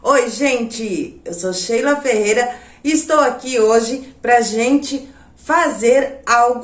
Oi, gente! Eu sou Sheila Ferreira e estou aqui hoje pra gente fazer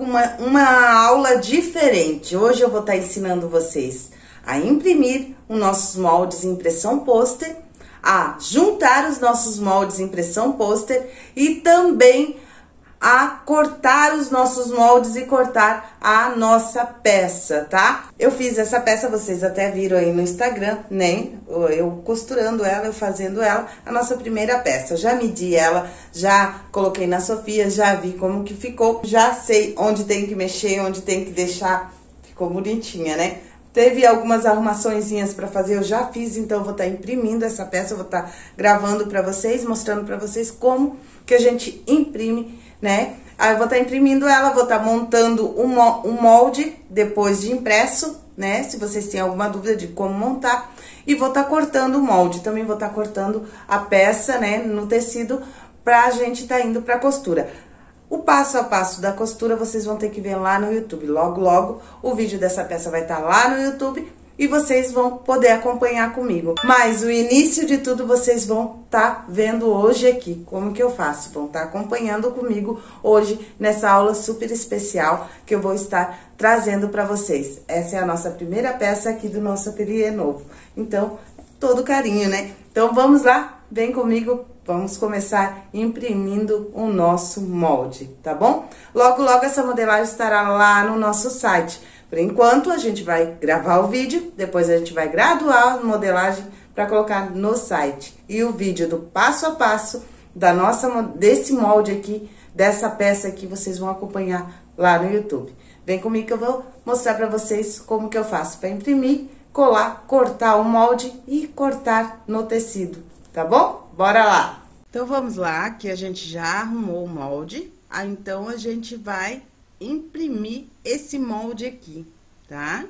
uma aula diferente. Hoje eu vou estar ensinando vocês a imprimir os nossos moldes em impressão pôster, a juntar os nossos moldes em impressão pôster e também a cortar os nossos moldes e cortar a nossa peça, tá? Eu fiz essa peça, vocês até viram aí no Instagram, né? Eu costurando ela, eu fazendo ela, a nossa primeira peça. Já medi ela, já coloquei na Sofia, já vi como que ficou, já sei onde tem que mexer, onde tem que deixar, ficou bonitinha, né? Teve algumas arrumaçõezinhas para fazer, eu já fiz, então eu vou estar imprimindo essa peça, eu vou estar gravando para vocês, mostrando para vocês como que a gente imprime, né? Aí eu vou estar imprimindo ela, vou estar montando um molde depois de impresso, né? Se vocês têm alguma dúvida de como montar. E vou estar cortando o molde, também vou estar cortando a peça, né, no tecido, pra gente estar indo pra costura. O passo a passo da costura vocês vão ter que ver lá no YouTube. Logo, logo, o vídeo dessa peça vai estar lá no YouTube e vocês vão poder acompanhar comigo. Mas o início de tudo vocês vão estar vendo hoje aqui. Como que eu faço? Vão estar acompanhando comigo hoje nessa aula super especial que eu vou estar trazendo para vocês. Essa é a nossa primeira peça aqui do nosso ateliê novo. Então, todo carinho, né? Então, vamos lá? Vem comigo. Vamos começar imprimindo o nosso molde, tá bom? Logo, logo essa modelagem estará lá no nosso site. Por enquanto, a gente vai gravar o vídeo, depois a gente vai graduar a modelagem para colocar no site. E o vídeo do passo a passo desse molde aqui, dessa peça aqui, vocês vão acompanhar lá no YouTube. Vem comigo que eu vou mostrar para vocês como que eu faço para imprimir, colar, cortar o molde e cortar no tecido, tá bom? Bora lá! Então, vamos lá, que a gente já arrumou o molde. Aí, então, a gente vai imprimir esse molde aqui, tá?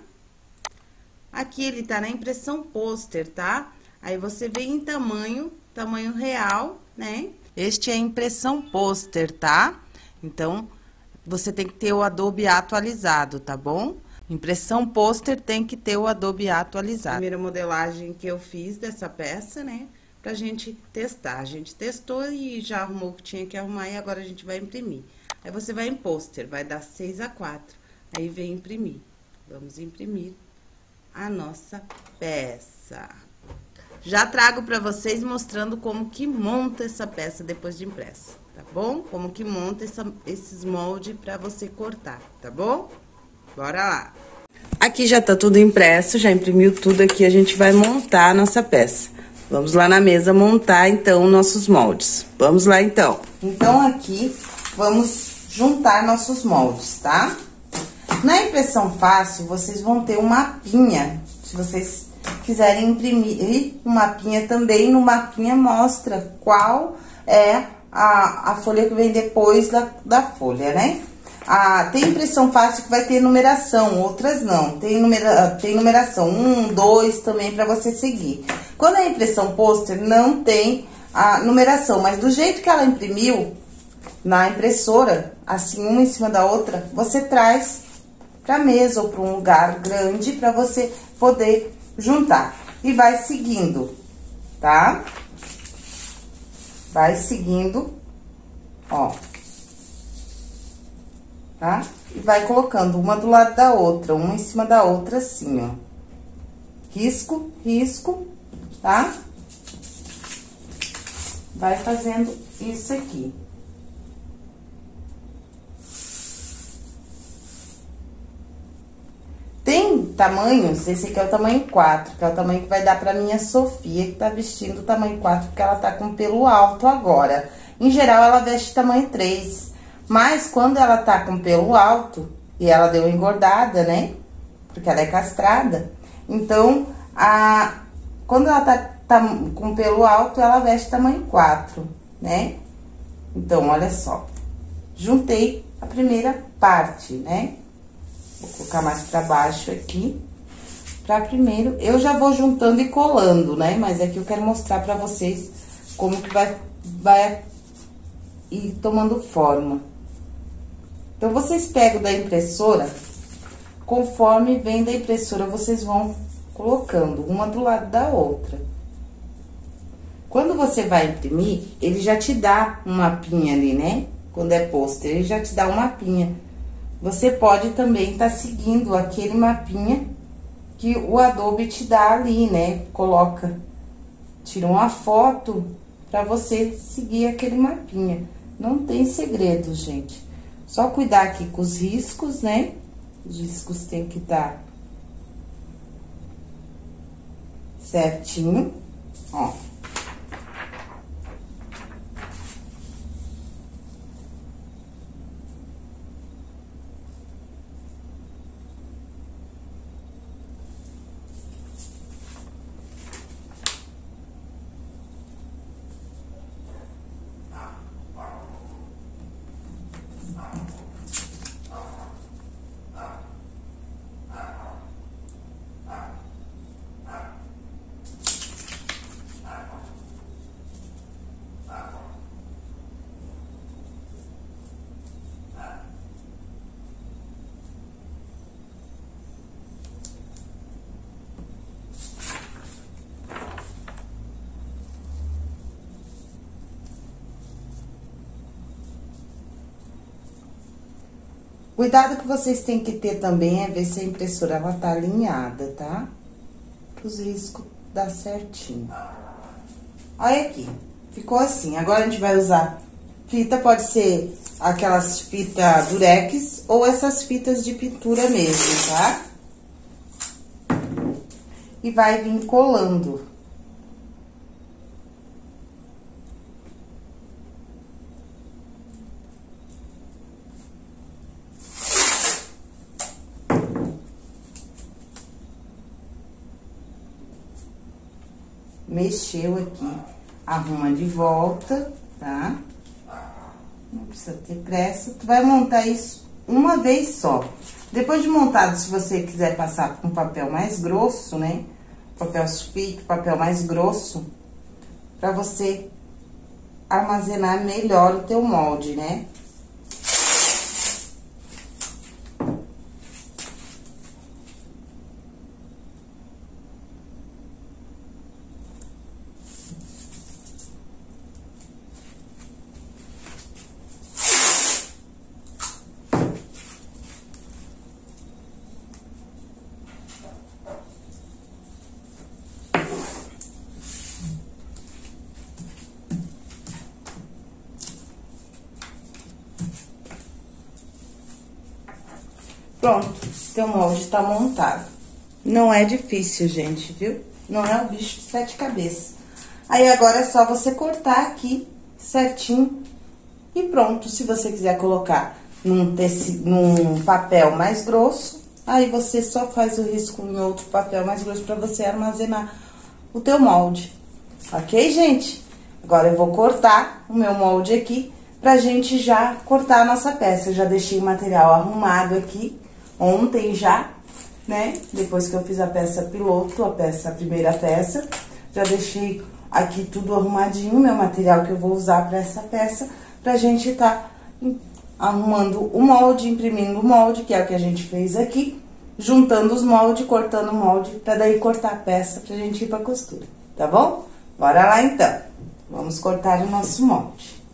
Aqui ele tá na impressão pôster, tá? Aí, você vem em tamanho real, né? Este é a impressão pôster, tá? Então, você tem que ter o Adobe atualizado, tá bom? Impressão pôster tem que ter o Adobe atualizado. Primeira modelagem que eu fiz dessa peça, né? Pra gente testar. A gente testou e já arrumou o que tinha que arrumar e agora a gente vai imprimir. Aí, você vai em pôster, vai dar 6x4. Aí, vem imprimir. Vamos imprimir a nossa peça. Já trago pra vocês mostrando como que monta essa peça depois de impressa, tá bom? Como que monta esses moldes pra você cortar, tá bom? Bora lá! Aqui já tá tudo impresso, já imprimiu tudo aqui, a gente vai montar a nossa peça. Vamos lá na mesa montar, então, nossos moldes. Vamos lá, então. Então, aqui, vamos juntar nossos moldes, tá? Na impressão fácil, vocês vão ter um mapinha. Se vocês quiserem imprimir um mapinha também, no mapinha mostra qual é a folha que vem depois da folha, né? Tem impressão fácil que vai ter numeração, outras não. Tem numeração 1, 2 também para você seguir. Quando é impressão pôster, não tem a numeração, mas do jeito que ela imprimiu na impressora, assim, uma em cima da outra, você traz pra mesa ou pra um lugar grande pra você poder juntar. E vai seguindo, tá? Vai seguindo, ó. Tá? E vai colocando uma do lado da outra, uma em cima da outra, assim, ó. Risco, risco, tá? Vai fazendo isso aqui. Tem tamanhos, esse aqui é o tamanho 4, que é o tamanho que vai dar pra minha Sofia, que tá vestindo o tamanho 4, porque ela tá com pelo alto agora. Em geral, ela veste tamanho 3. Mas, quando ela tá com pelo alto, e ela deu engordada, né? Porque ela é castrada. Então, quando ela tá com pelo alto, ela veste tamanho 4, né? Então, olha só. Juntei a primeira parte, né? Vou colocar mais pra baixo aqui. Pra primeiro, eu já vou juntando e colando, né? Mas aqui eu quero mostrar pra vocês como que vai ir tomando forma. Então, vocês pegam da impressora, conforme vem da impressora, vocês vão colocando uma do lado da outra. Quando você vai imprimir, ele já te dá um mapinha ali, né? Quando é pôster, ele já te dá um mapinha. Você pode também tá seguindo aquele mapinha que o Adobe te dá ali, né? Coloca, tira uma foto pra você seguir aquele mapinha. Não tem segredo, gente. Só cuidar aqui com os riscos, né? Os riscos tem que estar certinho, ó. Cuidado que vocês têm que ter também é ver se a impressora ela tá alinhada, tá? Os riscos dá certinho. Olha aqui, ficou assim. Agora a gente vai usar fita, pode ser aquelas fitas durex ou essas fitas de pintura mesmo, tá? E vai vir colando. Mexeu aqui, arruma de volta, tá? Não precisa ter pressa. Tu vai montar isso uma vez só. Depois de montado, se você quiser passar com papel mais grosso, né? Papel sulfite, papel mais grosso, pra você armazenar melhor o teu molde, né? Pronto, teu molde tá montado. Não é difícil, gente, viu? Não é o bicho de 7 cabeças. Aí, agora é só você cortar aqui certinho e pronto. Se você quiser colocar num papel mais grosso, aí você só faz o risco em outro papel mais grosso pra você armazenar o teu molde. Ok, gente? Agora eu vou cortar o meu molde aqui pra gente já cortar a nossa peça. Eu já deixei o material arrumado aqui ontem já, né? Depois que eu fiz a peça piloto, a primeira peça, já deixei aqui tudo arrumadinho, meu material que eu vou usar pra essa peça, pra gente tá arrumando o molde, imprimindo o molde, que é o que a gente fez aqui, juntando os moldes, cortando o molde, pra daí cortar a peça pra gente ir pra costura, tá bom? Bora lá então, vamos cortar o nosso molde.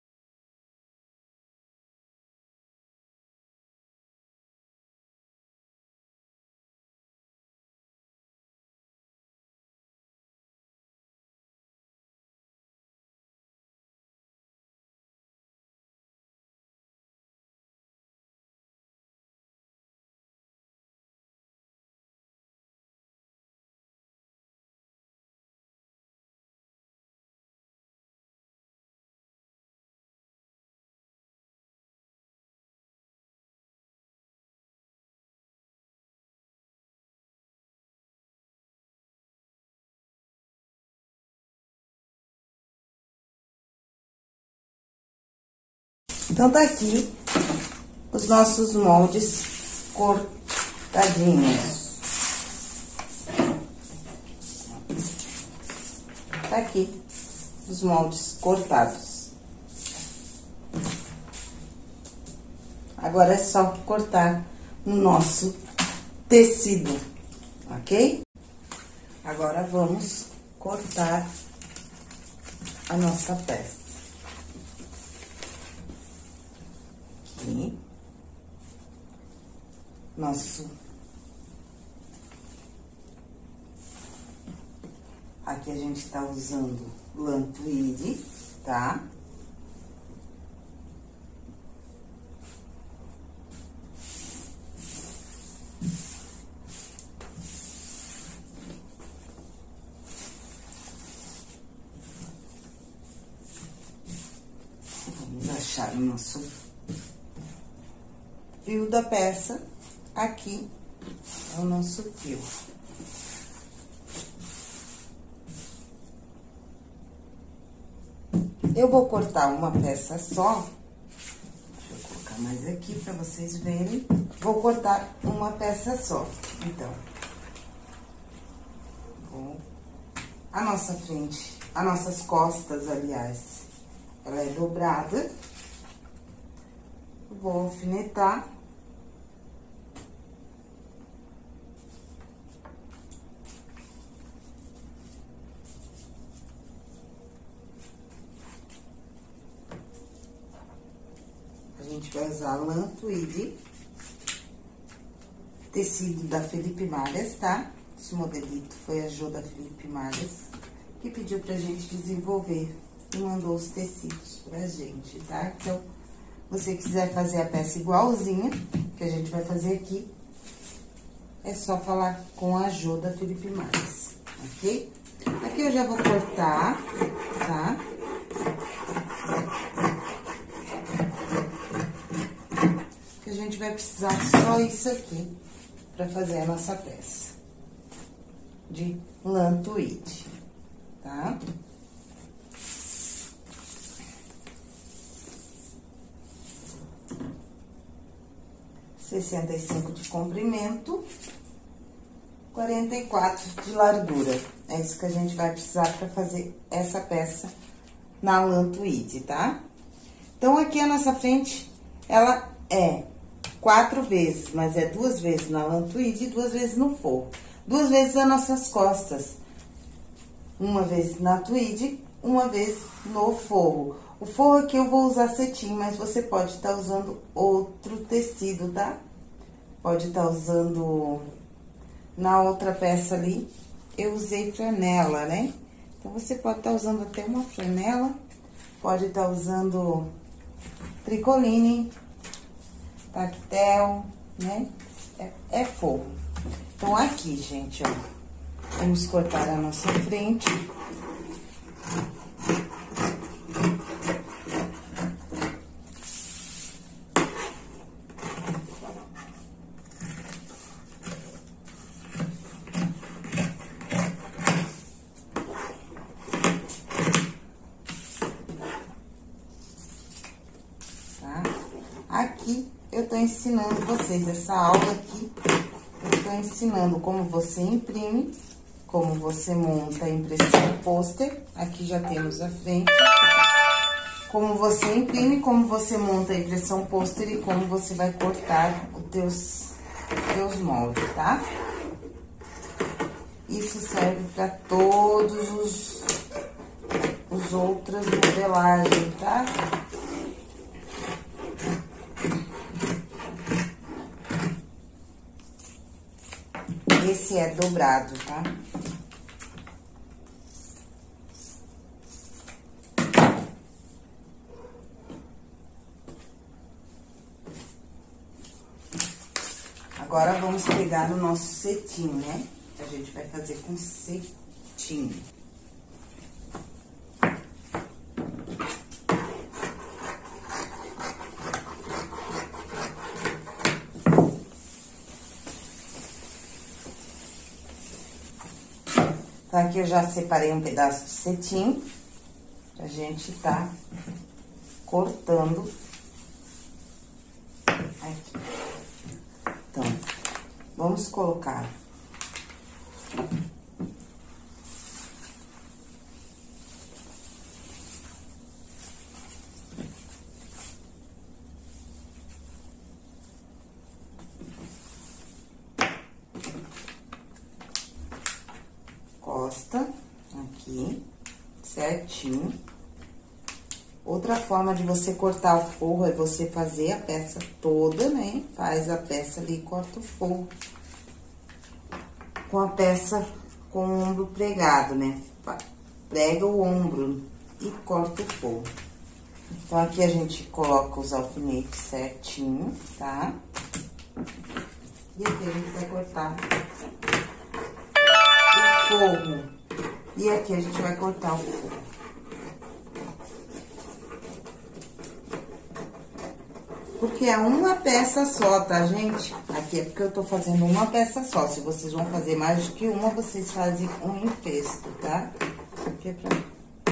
Então, tá aqui os nossos moldes cortadinhos. Tá aqui os moldes cortados. Agora é só cortar no nosso tecido, ok? Agora vamos cortar a nossa peça. Aqui. Aqui a gente tá usando lã tweed, tá? Vamos achar o nosso fio da peça. Aqui é o nosso fio. Eu vou cortar uma peça só. Deixa eu colocar mais aqui pra vocês verem. Vou cortar uma peça só. Então, a nossa frente, as nossas costas, aliás, ela é dobrada. Vou alfinetar. A gente vai usar lã tweed, tecido da Felipe Malhas, tá? Esse modelito foi a Jo da Felipe Malhas, que pediu pra gente desenvolver e mandou os tecidos pra gente, tá? Então, se você quiser fazer a peça igualzinha, que a gente vai fazer aqui, é só falar com a Jo da Felipe Malhas, ok? Aqui eu já vou cortar, tá? A gente vai precisar só isso aqui pra fazer a nossa peça de lã tweed, tá? R$65 de comprimento, 44 de largura. É isso que a gente vai precisar pra fazer essa peça na lã tweed, tá? Então, aqui a nossa frente, ela é 4 vezes, mas é 2 vezes na lã tweed e 2 vezes no forro. 2 vezes as nossas costas. Uma vez na tweed, uma vez no forro. O forro aqui eu vou usar cetim, mas você pode estar usando outro tecido, tá? Pode estar usando... Na outra peça ali, eu usei flanela, né? Então, você pode estar usando até uma flanela, pode estar usando tricoline, tactel, né? É forro. Então, aqui, gente, ó, vamos cortar a nossa frente. Tá? Aqui eu tô ensinando vocês, essa aula aqui, eu tô ensinando como você imprime, como você monta a impressão pôster. Aqui já temos a frente. Como você imprime, como você monta a impressão pôster e como você vai cortar os teus moldes, tá? Isso serve para todos os outras modelagens, tá? Esse é dobrado, tá? Agora, vamos pegar o nosso cetim, né? A gente vai fazer com cetim. Então, aqui eu já separei um pedaço de cetim, pra gente tá cortando aqui. Então, vamos colocar costa aqui, certinho. Outra forma de você cortar o forro é você fazer a peça toda, né? Faz a peça ali e corta o forro. Com a peça com o ombro pregado, né? Prega o ombro e corta o forro. Então, aqui a gente coloca os alfinetes certinho, tá? E aqui a gente vai cortar o forro. E aqui a gente vai cortar o forro. Porque é uma peça só, tá, gente? Aqui é porque eu tô fazendo uma peça só. Se vocês vão fazer mais do que uma, vocês fazem um enpesto, tá? Aqui é pra...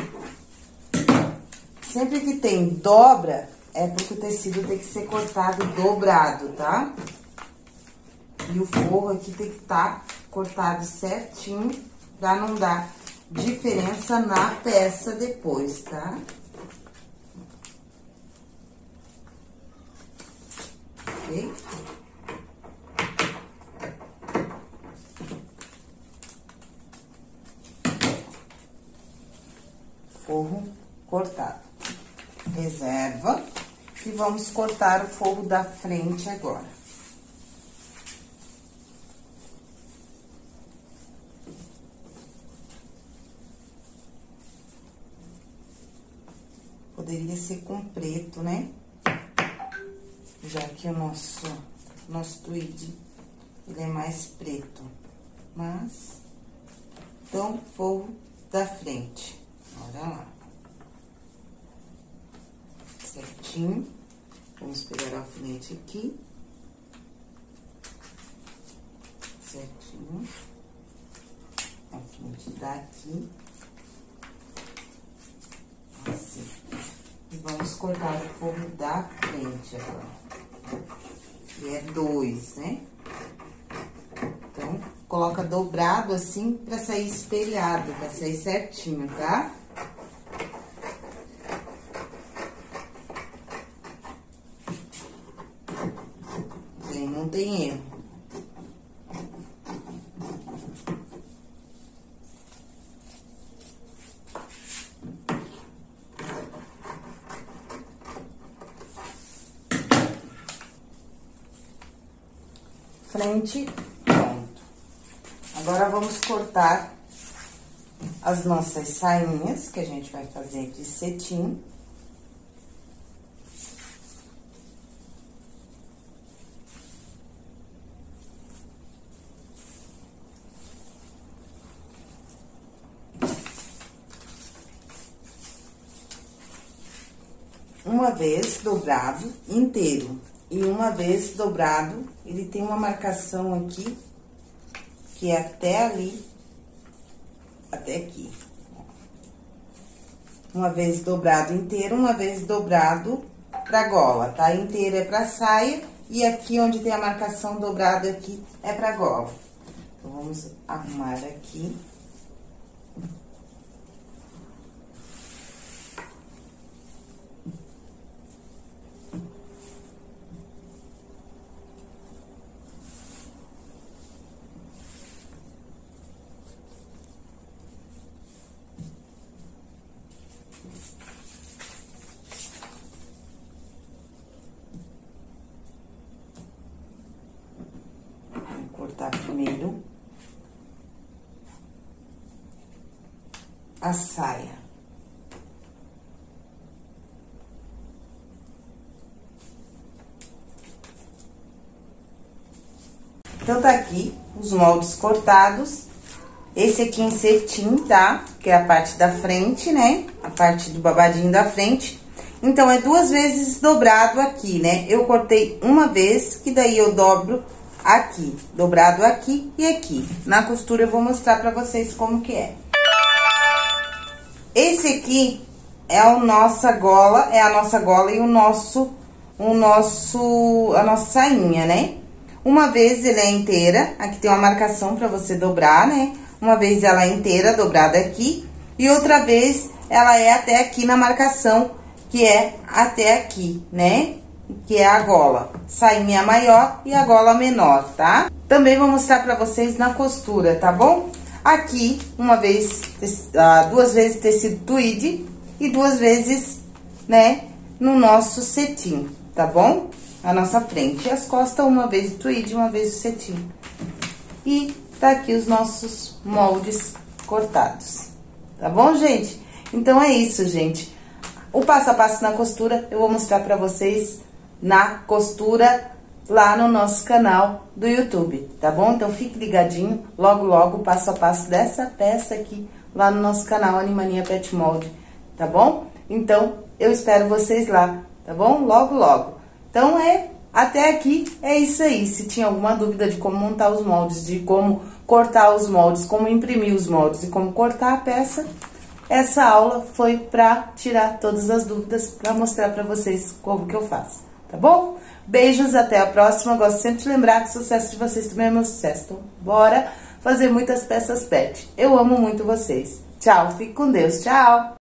Sempre que tem dobra, é porque o tecido tem que ser cortado dobrado, tá? E o forro aqui tem que estar cortado certinho, pra não dar diferença na peça depois, tá? Ok? Forro cortado. Reserva. E vamos cortar o forro da frente agora. Poderia ser com preto, né? Já que o nosso tweed, ele é mais preto. Mas, então, forro da frente. Olha lá. Certinho. Vamos pegar o alfinete aqui. Certinho. O alfinete daqui. Assim. E vamos cortar o forro da frente agora. E é 2, né? Então, coloca dobrado assim pra sair espelhado, pra sair certinho, tá? Bem, não tem erro. Frente, pronto. Agora, vamos cortar as nossas sainhas, que a gente vai fazer de cetim. Uma vez dobrado inteiro. E uma vez dobrado, ele tem uma marcação aqui, que é até ali, até aqui. Uma vez dobrado inteiro, uma vez dobrado pra gola, tá? Inteiro é pra saia, e aqui onde tem a marcação dobrada aqui é pra gola. Então, vamos arrumar aqui. Cortar primeiro a saia. Então, tá aqui os moldes cortados. Esse aqui em cetim, tá? Que é a parte da frente, né? A parte do babadinho da frente. Então, é 2 vezes dobrado aqui, né? Eu cortei uma vez, que daí eu dobro aqui, dobrado aqui e aqui. Na costura eu vou mostrar pra vocês como que é. Esse aqui é a nossa gola e a nossa sainha, né? Uma vez ele é inteira, aqui tem uma marcação pra você dobrar, né? Uma vez ela é inteira, dobrada aqui, e outra vez ela é até aqui na marcação, que é até aqui, né? Que é a gola, sainha maior e a gola menor, tá? Também vou mostrar pra vocês na costura, tá bom? Aqui, 2 vezes tecido tweed e 2 vezes né, no nosso cetim, tá bom? A nossa frente. E as costas, uma vez o tweed, uma vez o cetim. E tá aqui os nossos moldes cortados, tá bom, gente? Então, é isso, gente. O passo a passo na costura, eu vou mostrar pra vocês na costura lá no nosso canal do YouTube, tá bom? Então, fique ligadinho, logo, logo, o passo a passo dessa peça aqui, lá no nosso canal Animania Pet Mold, tá bom? Então, eu espero vocês lá, tá bom? Logo, logo. Então, até aqui é isso aí. Se tinha alguma dúvida de como montar os moldes, de como cortar os moldes, como imprimir os moldes e como cortar a peça, essa aula foi pra tirar todas as dúvidas, pra mostrar pra vocês como que eu faço, tá bom? Beijos, até a próxima. Gosto sempre de lembrar que o sucesso de vocês também é meu sucesso. Então, bora fazer muitas peças pet. Eu amo muito vocês. Tchau, fique com Deus. Tchau!